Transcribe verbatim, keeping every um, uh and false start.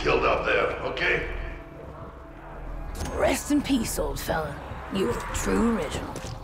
killed out there, okay? Rest in peace, old fella. You were a true original.